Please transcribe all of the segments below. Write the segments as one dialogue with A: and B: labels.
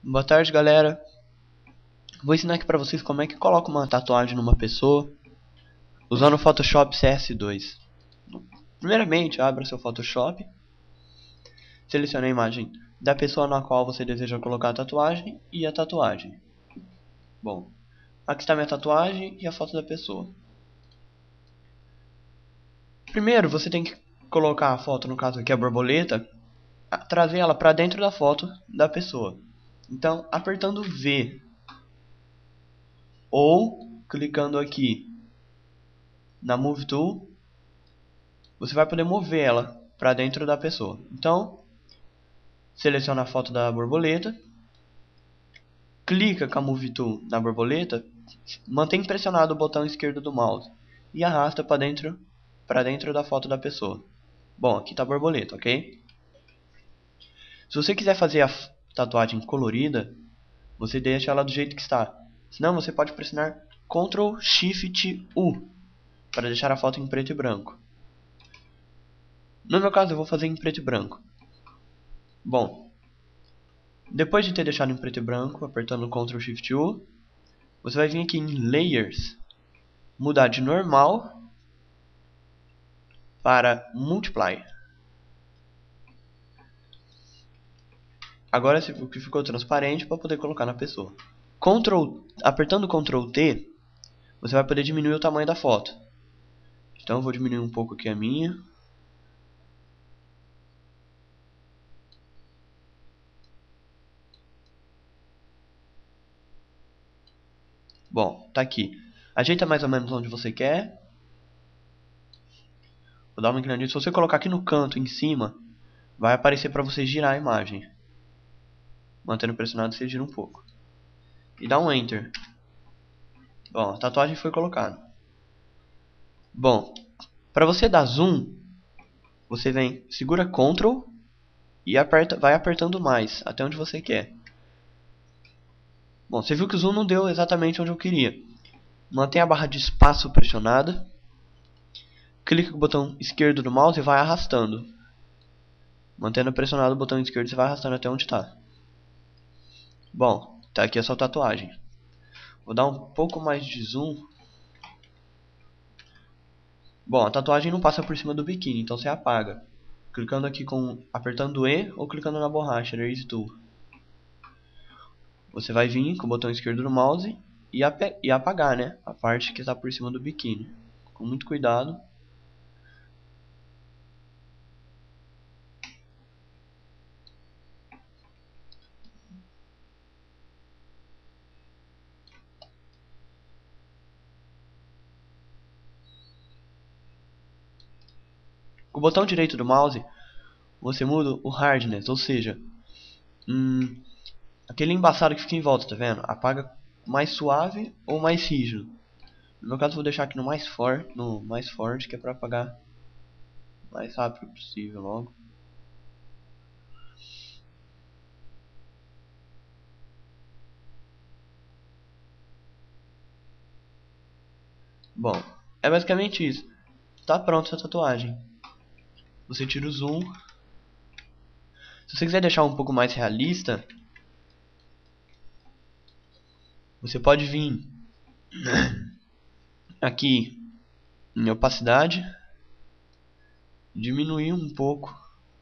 A: Boa tarde, galera. Vou ensinar aqui pra vocês como é que coloca uma tatuagem numa pessoa usando o Photoshop CS2. Primeiramente, abra seu Photoshop, selecione a imagem da pessoa na qual você deseja colocar a tatuagem e a tatuagem. Bom, aqui está minha tatuagem e a foto da pessoa. Primeiro, você tem que colocar a foto, no caso aqui a borboleta, trazer ela para dentro da foto da pessoa. Então, apertando V ou clicando aqui na Move Tool, você vai poder mover ela para dentro da pessoa. Então, seleciona a foto da borboleta, clica com a Move Tool na borboleta, mantém pressionado o botão esquerdo do mouse e arrasta para dentro da foto da pessoa. Bom, aqui está a borboleta, ok? Se você quiser fazer a tatuagem colorida, você deixa ela do jeito que está. Senão, você pode pressionar Ctrl Shift U para deixar a foto em preto e branco. No meu caso, eu vou fazer em preto e branco. Bom, depois de ter deixado em preto e branco, apertando Ctrl Shift U, você vai vir aqui em Layers, mudar de normal para Multiply. Agora o que ficou transparente para poder colocar na pessoa. Apertando Ctrl T, você vai poder diminuir o tamanho da foto. Então eu vou diminuir um pouco aqui a minha. Bom, tá aqui. Ajeita mais ou menos onde você quer. Vou dar uma inclinadinha. Se você colocar aqui no canto, em cima, vai aparecer para você girar a imagem. Mantendo pressionado, você gira um pouco. E dá um Enter. Bom, a tatuagem foi colocada. Bom, para você dar zoom, você vem, segura Ctrl e vai apertando mais, até onde você quer. Bom, você viu que o zoom não deu exatamente onde eu queria. Mantém a barra de espaço pressionada. Clica com o botão esquerdo do mouse e vai arrastando. Mantendo pressionado o botão esquerdo, você vai arrastando até onde está. Bom, tá aqui a sua tatuagem. Vou dar um pouco mais de zoom. Bom, a tatuagem não passa por cima do biquíni, então você apaga. Clicando aqui apertando E ou clicando na borracha, Erase Tool. Você vai vir com o botão esquerdo do mouse e apagar, né? A parte que está por cima do biquíni. Com muito cuidado. Com o botão direito do mouse, você muda o hardness, ou seja, aquele embaçado que fica em volta, tá vendo? Apaga mais suave ou mais rígido. No meu caso, vou deixar aqui no mais forte, que é para apagar o mais rápido possível logo. Bom, é basicamente isso. Tá pronta a tatuagem. Você tira o zoom. Se você quiser deixar um pouco mais realista, você pode vir aqui em opacidade, diminuir um pouco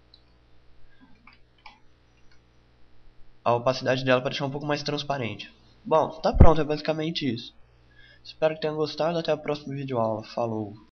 A: a opacidade dela para deixar um pouco mais transparente. Bom, tá pronto, é basicamente isso. Espero que tenham gostado, até a próxima videoaula. Falou!